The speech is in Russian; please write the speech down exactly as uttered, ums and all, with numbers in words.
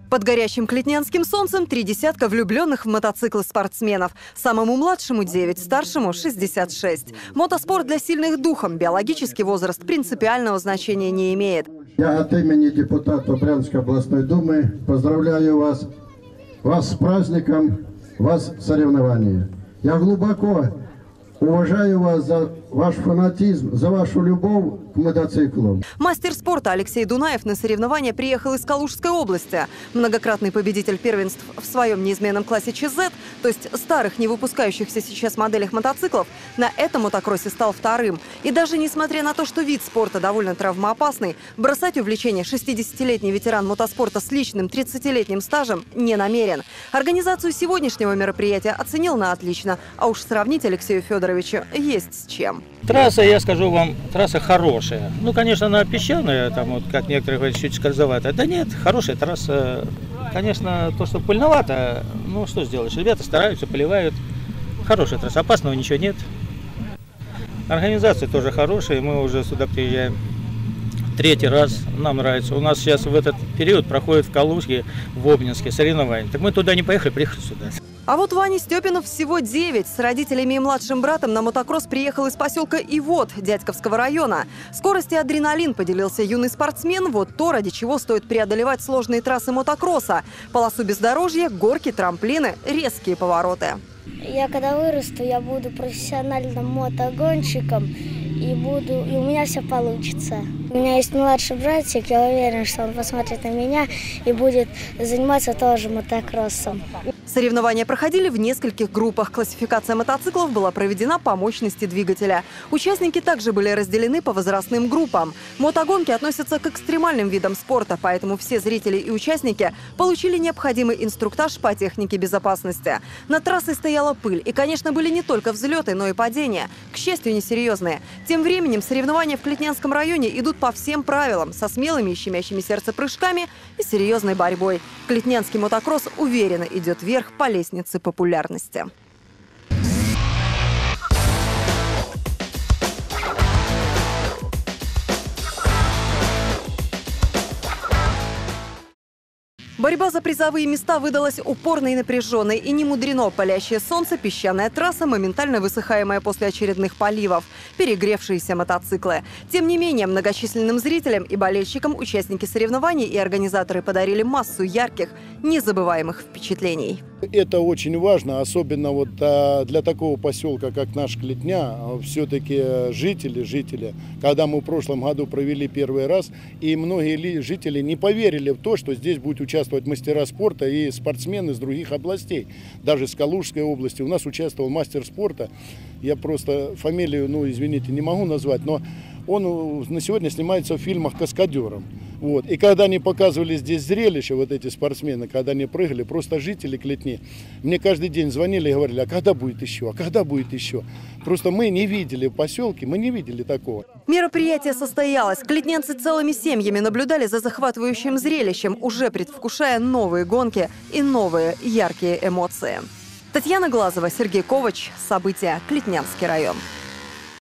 Под горящим клетнянским солнцем три десятка влюбленных в мотоциклы спортсменов. Самому младшему девять, старшему шестьдесят шесть. Мотоспорт для сильных духом. Биологический возраст принципиального значения не имеет. Я от имени депутата Брянской областной думы поздравляю вас, вас с праздником, вас с соревнованием. Я глубоко уважаю вас за ваш фанатизм, за вашу любовь к мотоциклу. Мастер спорта Алексей Дунаев на соревнования приехал из Калужской области. Многократный победитель первенств в своем неизменном классе ЧЗ, то есть старых, не выпускающихся сейчас моделях мотоциклов, на этом мотокроссе стал вторым. И даже несмотря на то, что вид спорта довольно травмоопасный, бросать увлечение шестидесятилетний ветеран мотоспорта с личным тридцатилетним стажем не намерен. Организацию сегодняшнего мероприятия оценил на отлично, а уж сравнить Алексею Федоровичу есть с чем. Трасса, я скажу вам, трасса хорошая. Ну, конечно, она песчаная, там, вот, как некоторые говорят, чуть скользоватая. Да нет, хорошая трасса. Конечно, то, что пыльновато, ну, что сделаешь. Ребята стараются, поливают. Хорошая трасса, опасного ничего нет. Организация тоже хорошая, мы уже сюда приезжаем третий раз, нам нравится. У нас сейчас в этот период проходит в Калужге, в Обнинске соревнования. Так мы туда не поехали, приехали сюда. А вот Ваня Степинов всего девять. С родителями и младшим братом на мотокросс приехал из поселка Ивот Дядьковского района. Скорость и адреналин, поделился юный спортсмен. Вот то, ради чего стоит преодолевать сложные трассы мотокросса. Полосу бездорожья, горки, трамплины, резкие повороты. Я когда вырасту, я буду профессиональным мотогонщиком. И, буду, и у меня все получится. У меня есть младший братик, я уверен, что он посмотрит на меня и будет заниматься тоже мотокроссом. Соревнования проходили в нескольких группах. Классификация мотоциклов была проведена по мощности двигателя. Участники также были разделены по возрастным группам. Мотогонки относятся к экстремальным видам спорта, поэтому все зрители и участники получили необходимый инструктаж по технике безопасности. Над трассой стояла пыль. И, конечно, были не только взлеты, но и падения. К счастью, несерьезные. Тем временем соревнования в Клетнянском районе идут по всем правилам, со смелыми и щемящими сердце прыжками и серьезной борьбой. Клетнянский мотокросс уверенно идет вверх по лестнице популярности. Борьба за призовые места выдалась упорной и напряженной. И не мудрено. Палящее солнце, песчаная трасса, моментально высыхаемая после очередных поливов, перегревшиеся мотоциклы. Тем не менее, многочисленным зрителям и болельщикам участники соревнований и организаторы подарили массу ярких, незабываемых впечатлений. Это очень важно, особенно вот для такого поселка, как наш Клетня. Все-таки жители, жители, когда мы в прошлом году провели первый раз, и многие жители не поверили в то, что здесь будет участвовать мастера спорта и спортсмены из других областей. Даже с Калужской области у нас участвовал мастер спорта. Я просто фамилию, ну извините, не могу назвать, но он на сегодня снимается в фильмах «Каскадером». Вот. И когда они показывали здесь зрелище, вот эти спортсмены, когда они прыгали, просто жители Клетни мне каждый день звонили и говорили: а когда будет еще, а когда будет еще. Просто мы не видели в поселке, мы не видели такого. Мероприятие состоялось. Клетнянцы целыми семьями наблюдали за захватывающим зрелищем, уже предвкушая новые гонки и новые яркие эмоции. Татьяна Глазова, Сергей Ковач. События. Клетнянский район.